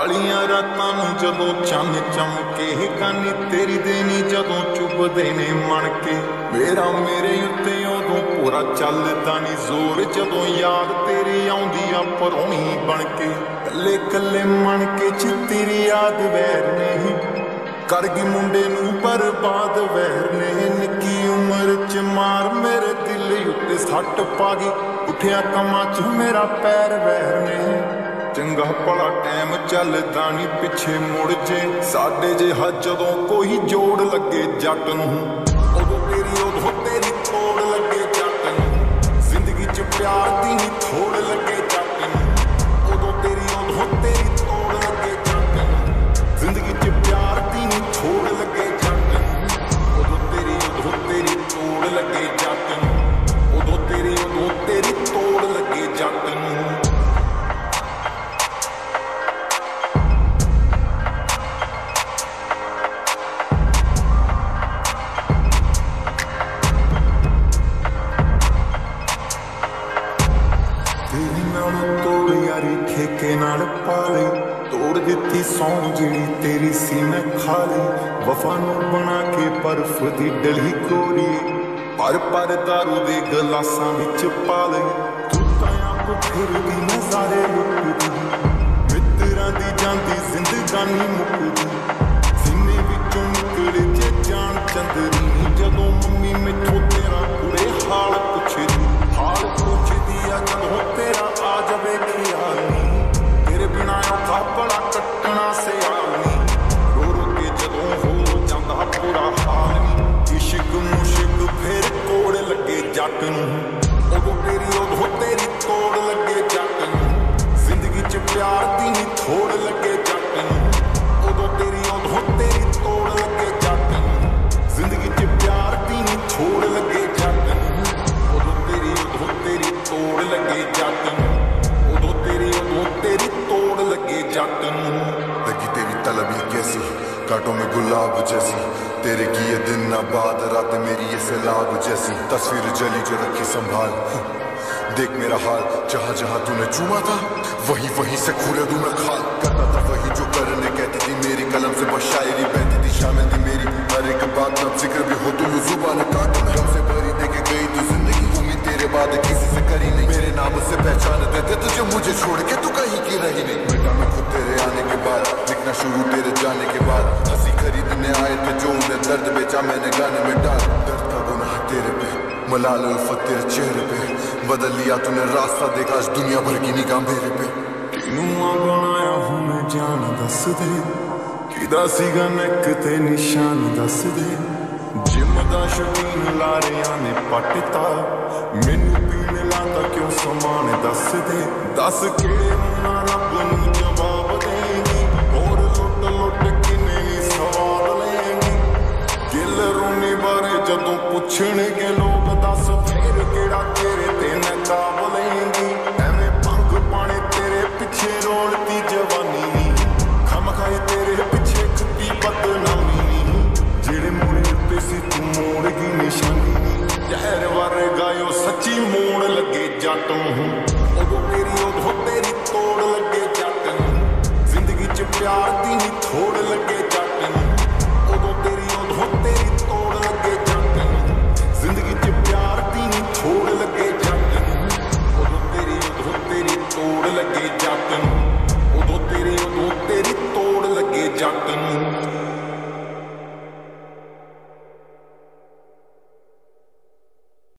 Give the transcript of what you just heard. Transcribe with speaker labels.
Speaker 1: कालियां रातां नूं जदों चन्न चमके कानी तेरी देनी जदों चुभदे ने मन के मेरा मेरे उत्ते उदों पूरा चलदा नी जोर जदों याद तेरी आउंदी आ परौणी बन के कल्ले कल्ले मन के च तेरी याद वैर नहीं कर गई मुंडे नूं बर्बाद वैर ने निक्की उम्र च मार मेरे दिल उत्ते सट पा गई उठिया कमां च मेरा पैर वैर ने चंगा भला टाइम चलदा नी पिछे मुड़ जे साडे जिहा जदों कोई जोड़ लगे जट नूं उदों तेरी तोड़ लगे जट नूं जिंदगी च प्यार दी नी थोड़ लगे जट नूं उदों तेरी तोड़ लगे जट नूं जिंदगी च प्यार दी नी थोड़ लगे जट नूं उदों तेरी तोड़ लगे जट नूं उदों तेरी तोड़ लगे जट नूं तोड़ यारी ठेके नाल पाले तोड़ दिती सौ जिहड़ी तेरी सी मैं खा ली वफा नूं बना के बर्फ दी डली कोरी पर दारू दे गलासां विच पा ले तू तां फिरदी नज़ारे लुटदी मित्रां दी जांदी जिंदगानी मुकदी सीने विचों निकले जे जान चंदरी जदों मम्मी मैथों तेरा बुरे हाल पुछदी आ जदों तेरा आ जावे ख्याल नी तेरे बिना औखा बड़ा कट्टना सियाल नी रो रो के जदों हो जांदा बुरा हाल नी इश्क मुश्क फिर कोड़ लगे जट नूं उदों तेरी तोड़ लगे जट नूं जिंदगी च प्यार दी नी थोड़ लगे जट नूं उदों तेरी तोड़ लगे जट नूं जिंदगी च प्यार दी नी थोड़ लगे जट नूं उदों तेरी तोड़ लगे जट नूं उदों तेरी तोड़ लगे जट नूं
Speaker 2: लगी तेरी तलबी कैसी कांटों में गुलाब जैसी तेरे किए दिन ना बाद रात मेरी ये सैलाब जैसी तस्वीर जली जो रखी संभाल देख मेरा हाल जहाँ जहाँ तूने चूमा था वहीं वहीं से खूरे दूं मैं खाल करता था वही जो करने कहती थी मेरी कलम से बस शायरी बहती थी शामिल थी मेरी हर एक बात अब जिक्र भी हो तुम जुबान काट गम से भरी देके गई तू जिंदगी उम्मीद तेरे बाद किसी से करी नहीं मेरे नाम से पहचान देते तुझे मुझे छोड़ के तू कहीं की रही नहीं बेटा मैं खुद तेरे आने के बाद लिखना शुरू तेरे जाने के बाद हंसी खरीदने आए थे जो उन्हें दर्द बेचा मैंने गाने में डाल दर्द का गुनाह तेरे पे मलाल उल्फत तेरे चेहरे पे बदल लिया तूने रास्ता देखा आज दुनिया भर की निगाह मेरे पे
Speaker 1: किनूं बनाया हूं मैं जान दस दे किदा सीगा नैक ते निशान दस दे जिम दा शौकीन लारियां ने पटता मैनू पीण लाता क्यों समान दस दे दस केड़े मुन्ना रब नूं जवाब देंगी होर लुट लुट किन्ने नी सवाल लेंगी गिल रोनी बारे जदों पुछणगे लोग दस फिर केड़ा तेरे ते नकाब लेंगी एवें भंग पाने तेरे पिछे रोलती जवानी नी खम खाए तेरे पिछे खती बदनामी नी जेड़े मोड़े उत्ते सी तू मोड़ गई निशानी नी जहर वारे गायो सच्ची मोड़ लगे जट नूं उदों तेरी तोड़ लगे जट नूं जिंदगी च प्यार दी नी थोड़ लगे जट नूं उदों तेरी तोड़ लगे जट नूं जिंदगी च प्यार दी नी थोड़ लगे जट नूं उदों तेरी तोड़ लगे जट नूं